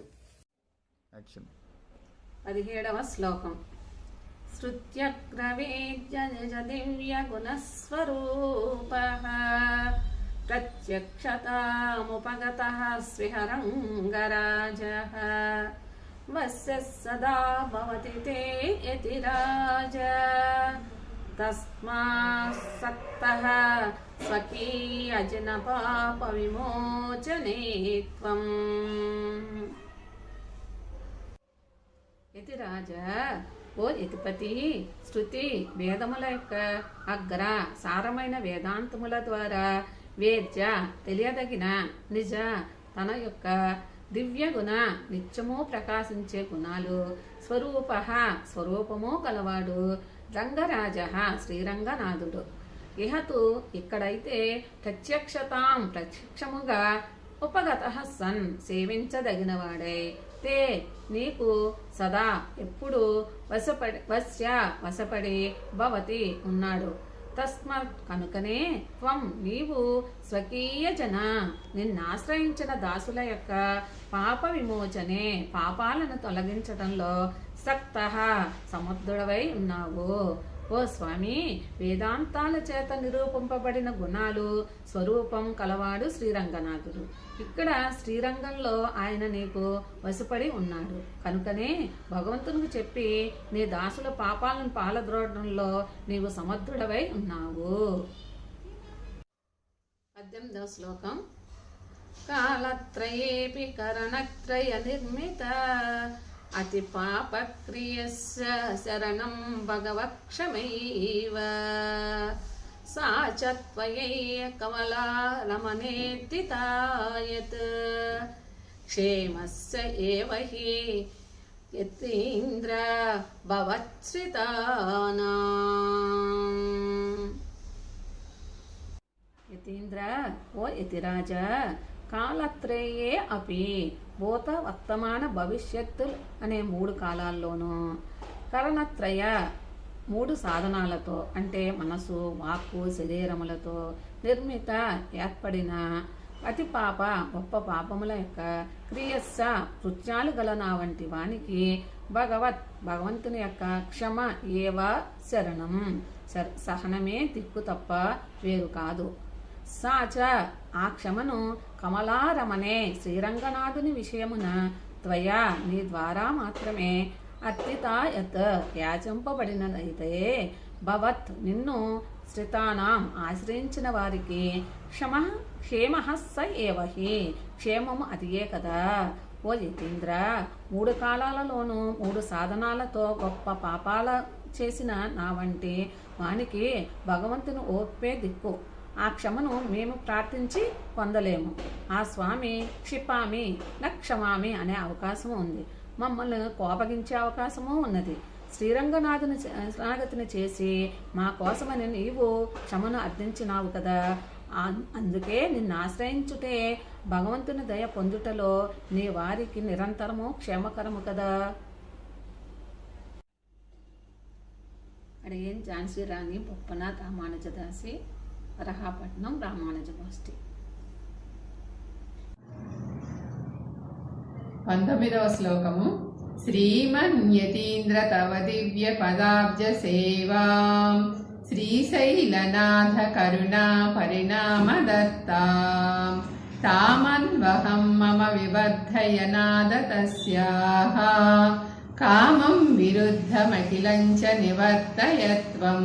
[SPEAKER 8] 17వ శ్లోకం. శ్రుత్యగ్రవేద్య నిజ దివ్య గుణస్వరూపః ప్రత్యక్షతాముపగతః స్విహరంగరాజః వస్య సదా భవతి తే యతిరాజ తస్మాసక్తః స్వకీయజన పాప విమోచనే త్వం. యతిరాజ, ఓ యతిపతి, శృతి వేదముల యొక్క అగ్ర సారమైన వేదాంతముల ద్వారా వేద్య తెలియదగిన నిజ తన యొక్క దివ్య గుణ నిత్యము ప్రకాశించే గుణాలు స్వరూప స్వరూపము గలవాడు రంగరాజ శ్రీరంగనాథుడు. ఇహతు ఇక్కడైతే ప్రత్యక్షతాం ప్రత్యక్షముగా ఉపగత సన్ సేవించదగినవాడే తే నీకు సదా ఎప్పుడు వశపడి భవతి ఉన్నాడు. తస్మాత్ కనుకనే త్వం నీవు స్వకీయ జన నిన్నాశ్రయించిన దాసుల యొక్క పాప విమోచనే పాపాలను తొలగించడంలో సక్త సముద్రుడవై ఉన్నావు. ఓ స్వామి, వేదాంతాల చేత నిరూపింపబడిన గుణాలు స్వరూపం కలవాడు శ్రీరంగనాథుడు. ఇక్కడ శ్రీరంగంలో ఆయన నీకు వశపడి ఉన్నాడు కనుకనే భగవంతునికి చెప్పి నీ దాసుల పాపాలను పాలద్రోడంలో నీవు సమర్థుడవై ఉన్నావు. 18వ శ్లోకం. కాలత్రయేపి కరణత్రయ నిర్మిత అతి పాపక్రియస్య శరణం భగవక్షమైవ సా చ త్వయైవ కమలా రమణేత్తితాయత్ క్షేమస్య ఏవ హి యతీంద్ర భవత్శ్రితానాం. యతీంద్ర, ఓ యతిరాజ, కాలత్రయే అపి భూత వర్తమాన భవిష్యత్తులు అనే 3 కాలాల్లోనూ కరణత్రయ 3 సాధనాలతో అంటే మనసు వాక్కు శరీరములతో నిర్మిత ఏర్పడిన అతి పాప గొప్ప పాపముల యొక్క క్రియస్స కృత్యాలు గల నా వంటి వానికి భగవంతుని యొక్క క్షమ ఏవ శరణం సహనమే దిక్కు తప్ప వేరు కాదు. సాచ ఆ క్షమను కమలారమనే శ్రీరంగనాథుని విషయమున త్వయా నీ ద్వారా మాత్రమే అత్తితాయత్ యాచింపబడినదైతే భవత్ నిన్ను శ్రితానాం ఆశ్రయించిన వారికి క్షేమ స ఏవహి క్షేమము అదియే కదా. ఓ యతీంద్ర, 3 కాలాలలోనూ 3 సాధనాలతో గొప్ప పాపాల చేసిన నా వంటి వానికి భగవంతుని ఓర్పే దిక్కు. ఆ క్షమను మేము ప్రార్థించి పొందలేము. ఆ స్వామి క్షిపామి నక్షమామి అనే అవకాశము ఉంది. మమ్మల్ని కోపగించే అవకాశము ఉన్నది. శ్రీరంగనాథుని శరణాగతిని చేసి మా కోసమని నీవు క్షమను అర్థించినావు కదా. అందుకే నిన్ను ఆశ్రయించుటే భగవంతుని దయ పొందుటలో నీ వారికి నిరంతరము క్షేమకరము కదా. అడిగేన్ ఝాన్సీ రాణి బొప్పనాథ్ రామానుజదాసి, వరహాపట్నం రామానుజ గోష్ఠి.
[SPEAKER 9] 19వ శ్లోకము. శ్రీమన్యతీంద్ర తవ దివ్య పదాబ్జ సేవాం శ్రీశైలనాథ కరుణా పరిణామ దత్తాం తామన్వహం మమ వివర్ధయ నాద తస్యాః కామం విరుద్ధమఖిలంచ నివర్తయత్వం.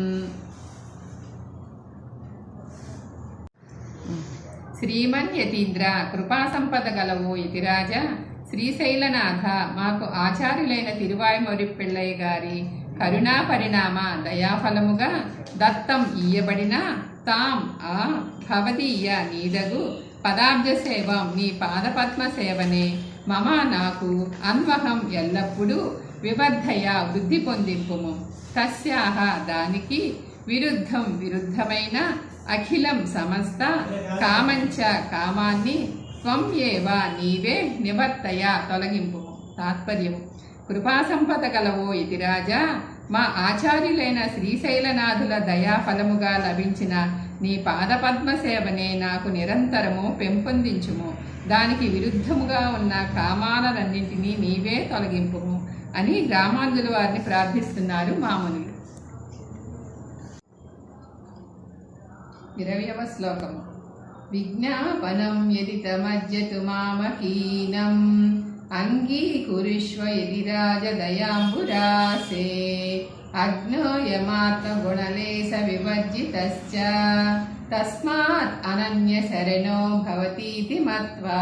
[SPEAKER 9] శ్రీమన్ యతీంద్ర, కృపా సంపద గలవు యతిరాజ, శ్రీశైలనాథ, మాకు ఆచార్యులైన తిరువాయిమొరి పిళ్ళయ్య గారి కరుణా పరిణామ దయాఫలముగా దత్తం ఇయ్యబడిన తాం ఆ భవదీయ నీదగు పదాబ్జ సేవం నీ పాదపద్మ సేవనే మమ నాకు అన్వహం ఎల్లప్పుడూ వివర్ధయ వృద్ధి పొందింపుము. తస్యాహ దానికి విరుద్ధమైన అఖిలం సమస్త కామంచ కామాన్ని త్వం ఏవ నీవే నివర్తయ తొలగింపు. తాత్పర్యము: కృపాసంపద గలవో యతిరాజా, మా ఆచార్యులైన శ్రీశైలనాథుల దయాఫలముగా లభించిన నీ పాదపద్మ సేవనే నాకు నిరంతరము పెంపొందించుము. దానికి విరుద్ధముగా ఉన్న కామాలన్నింటినీ నీవే తొలగింపుము అని రామానుజుల వారిని ప్రార్థిస్తున్నారు మామునులు. 20వ శ్లోకము. విజ్ఞాపనం యది తమజ్జతు మామకీనం అంగీకురుష్వ యది రాజదయాంబురాసే అజ్ఞోయమాత్మగుణలేశ వివర్జితశ్చ తస్మాత్ అనన్య శరణో భవతీతి మత్వా.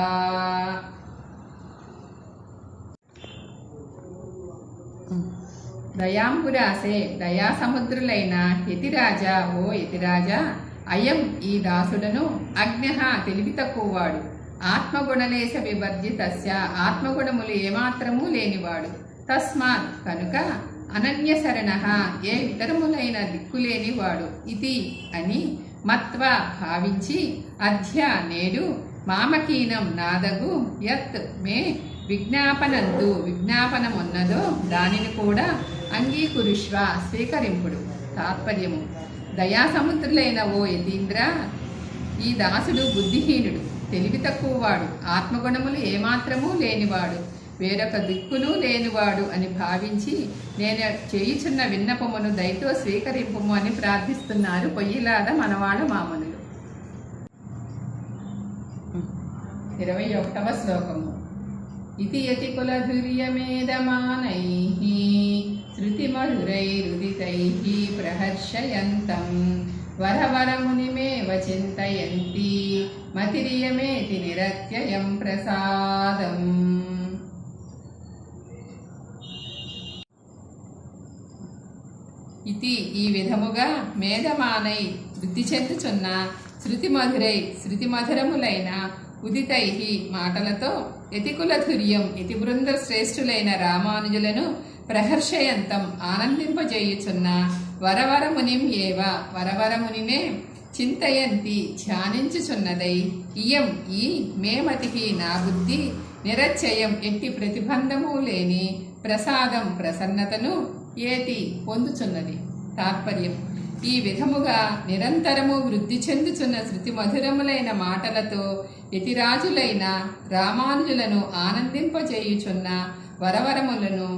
[SPEAKER 9] దయాంబురాసే, దయాసముద్రులైన యతిరాజా, ఓ యతిరాజా, అయం ఈ దాసుడను అజ్ఞః తెలివి తక్కువవాడు, ఆత్మగుణలేశ వివర్జితస్య ఆత్మగుణములు ఏమాత్రము లేనివాడు, తస్మాత్ కనుక అనన్య శరణః ఏ ఇతరములైన దిక్కులేనివాడు, ఇది అని మత్వ భావించి అధ్య నేడు మామకీనం నాదగు యత్ మే విజ్ఞాపనందు విజ్ఞాపనమున్నదో దానిని కూడా అంగీకురుష్వ స్వీకరింపుడు. తాత్పర్యము: దయాసముద్రులైన ఓ యతీంద్ర, ఈ దాసుడు బుద్ధిహీనుడు, తెలివి తక్కువవాడు, ఆత్మగుణములు ఏమాత్రమూ లేనివాడు, వేరొక దిక్కును లేనివాడు అని భావించి నేను చేయుచున్న విన్నపమును దయతో స్వీకరింపుము అని ప్రార్థిస్తున్నారు పొయ్యిలాద మనవాళ్ళ మామనులు. 21వ శ్లోకము. ఇతి యతి కులధుర్యమేదమానైః శృతిమధురైరుదితైః ప్రహర్షయంతం వరవరమునిమేవ చింతయంతి మతిరియమేతి నిరత్యయం ప్రసాదం. ఇది ఈ విధముగా మేధమానై వృద్ధి చెందుచున్న శృతిమధురై శృతిమధురములైన ఉదితై మాటలతో యతికులధుర్యం యతిబృంద శ్రేష్ఠులైన రామానుజులను ప్రహర్షయంతం ఆనందింపజేయుచున్న వరవరమునిం ఏవ వరవరమునినే చింతయంతి ధ్యానించుచున్నదై ఇయం ఈ మేమతికి నా బుద్ధి నిరచ్చయం ఎట్టి ప్రతిబంధము లేని ప్రసాదం ప్రసన్నతను ఏతి పొందుచున్నది. తాత్పర్యం: ఈ విధముగా నిరంతరము వృద్ధి చెందుచున్న శృతి మధురములైన మాటలతో యతిరాజులైన రామానుజులను ఆనందింపజేయుచున్న వరవరములను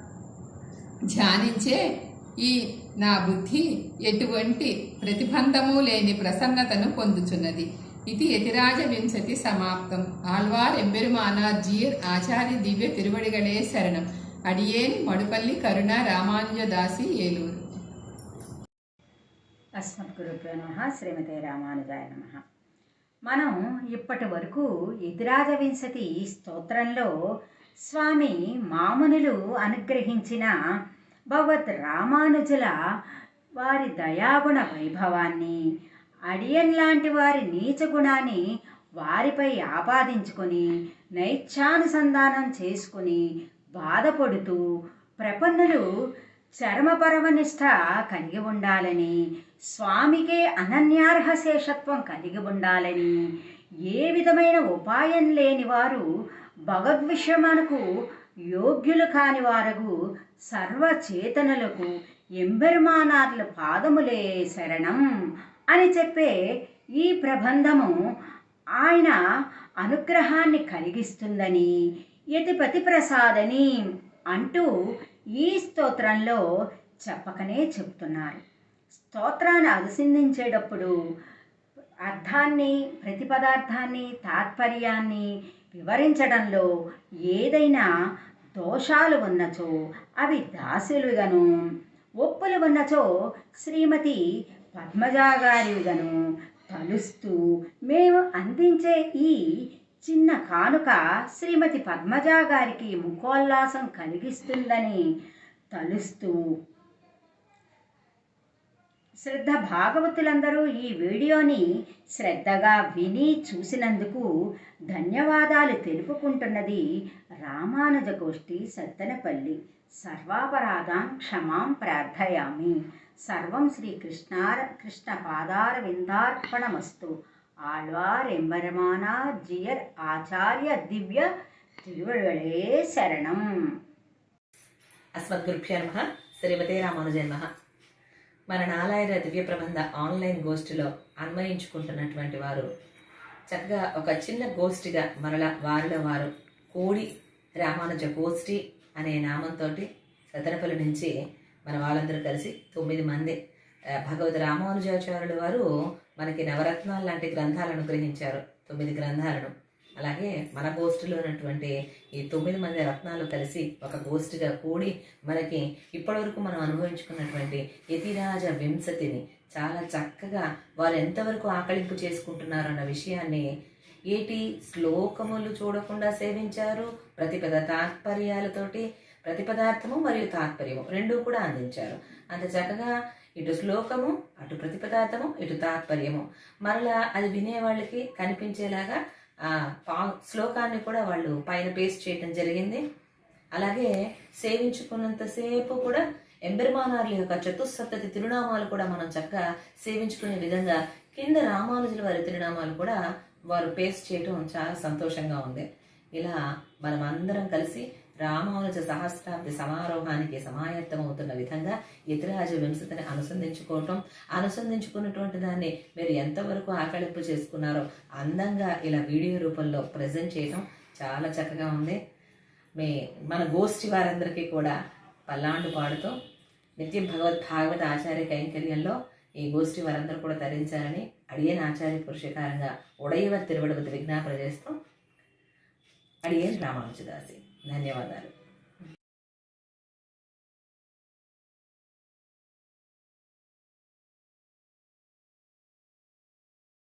[SPEAKER 9] ధ్యానించే ఈ నా బుద్ధి ఎటువంటి ప్రతిబంధము లేని ప్రసన్నతను పొందుచున్నది. ఇది యతిరాజ వింశతి సమాప్తం. ఆళ్వార్ ఎంబెరుమానార్ జీర్ ఆచార్య దివ్య తిరువడిగళే శరణం. అడియేన్ మడుపల్లి కరుణ రామానుజదాసి ఏలూరు.
[SPEAKER 1] అస్మద్గురుభ్యో నమః. శ్రీమతే రామానుజాయ నమః. మనం ఇప్పటి వరకు యతిరాజ వింశతి స్తోత్రంలో స్వామి మామునులు అనుగ్రహించిన భగవద్ రామానుజుల వారి దయాగుణ వైభవాన్ని, అడియన్ లాంటి వారి నీచ గుణాన్ని వారిపై ఆపాదించుకొని నైత్యానుసంధానం చేసుకుని బాధపడుతూ ప్రపన్నులు చర్మపరమనిష్ట కలిగి ఉండాలని, స్వామికే అనన్యార్హ శేషత్వం కలిగి ఉండాలని, ఏ విధమైన ఉపాయం లేని వారు భగవద్విషయమునకు యోగ్యులు కాని వారగు సర్వచేతనులకు ఎంబెరుమానార్ల పాదములే శరణం అని చెప్పే ఈ ప్రబంధము ఆయన అనుగ్రహాన్ని కలిగిస్తుందని, యతిపతి ప్రసాదని అంటూ ఈ స్తోత్రంలో చెప్పకనే చెప్తున్నారు. స్తోత్రాన్ని అనుసంధించేటప్పుడు అర్థాన్ని, ప్రతిపదార్థాన్ని, తాత్పర్యాన్ని వివరించడంలో ఏదైనా దోషాలు ఉన్నచో అవి దాసులుగాను, ఒప్పులు ఉన్నచో శ్రీమతి పద్మజాగారిగాను తలుస్తూ మేము అందించే ఈ చిన్న కానుక శ్రీమతి పద్మజాగారికి ముఖోల్లాసం కలిగిస్తుందని తలుస్తూ శ్రద్ధ భాగవతులందరూ ఈ వీడియోని శ్రద్ధగా విని చూసినందుకు ధన్యవాదాలు తెలుపుకుంటున్నది రామానుజ గోష్ఠి సత్తెనపల్లి. సర్వాపరాధాం క్షమాం ప్రార్థయామి. సర్వం కృష్ణ పాదారవిందార్పణమస్తు. ఆళ్వార్ ఎంబెరుమానార్ జియర్ ఆచార్య దివ్య తిరువళ్ళే శరణం.
[SPEAKER 2] అస్మద్గురుభ్యో నమః. శ్రీమతే రామానుజాయ నమః. మన నాలాయిర దివ్య ప్రబంధ ఆన్లైన్ గోష్ఠిలో అన్వయించుకుంటున్నటువంటి వారు చక్కగా ఒక చిన్న గోష్ఠిగా మరలా వారిలో వారు కోడి రామానుజ గోష్ఠి అనే నామంతో సత్తెనపల్లి నుంచి మన వాళ్ళందరూ కలిసి 9 మంది భగవద్ రామానుజాచార్యుల వారు మనకి నవరత్నాలు లాంటి గ్రంథాలను అనుగ్రహించారు. 9 గ్రంథాలను. అలాగే మన గోష్ఠిలో ఉన్నటువంటి ఈ 9 మంది రత్నాలు కలిసి ఒక గోష్ఠిగా కూడి మనకి ఇప్పటివరకు మనం అనుభవించుకున్నటువంటి యతిరాజ వింశతిని చాలా చక్కగా వారు ఎంతవరకు ఆకలింపు చేసుకుంటున్నారు అన్న విషయాన్ని ఏటి శ్లోకములు చూడకుండా సేవించారు. ప్రతిపద తాత్పర్యాలతోటి ప్రతిపదార్థము మరియు తాత్పర్యము రెండూ కూడా అందించారు. అంత చక్కగా ఇటు శ్లోకము, అటు ప్రతిపదార్థము, ఇటు తాత్పర్యము మరలా అది వినేవాళ్ళకి కనిపించేలాగా శ్లోకాన్ని కూడా వాళ్ళు పైన పేస్ట్ చేయటం జరిగింది. అలాగే సేవించుకున్నంతసేపు కూడా ఎంబెరుమానార్ల యొక్క చతుస్సప్తతి తిరునామాలు కూడా మనం చక్కగా సేవించుకునే విధంగా కింద రామానుజుల వారి తిరునామాలు కూడా వారు పేస్ట్ చేయటం చాలా సంతోషంగా ఉంది. ఇలా మనం అందరం కలిసి రామానుజ సహస్రాబ్ది సమారోహానికి సమాయత్తమవుతున్న విధంగా యతిరాజ వింశతిని అనుసంధించుకున్నటువంటి దాన్ని మీరు ఎంతవరకు ఆకలింపు చేసుకున్నారో అందంగా ఇలా వీడియో రూపంలో ప్రజెంట్ చేయటం చాలా చక్కగా ఉంది. మన గోష్ఠి వారందరికీ కూడా పల్లాండు పాడుతూ నిత్యం భాగవత ఆచార్య కైంకర్యంలో ఈ గోష్ఠి వారందరూ కూడా తరించాలని అడియన్ ఆచార్య పురుషకారంగా ఉడయవ తిరువడవతి విజ్ఞాపన చేస్తూ అడియన్ రామానుజదాసి. ధన్యవాదాలు.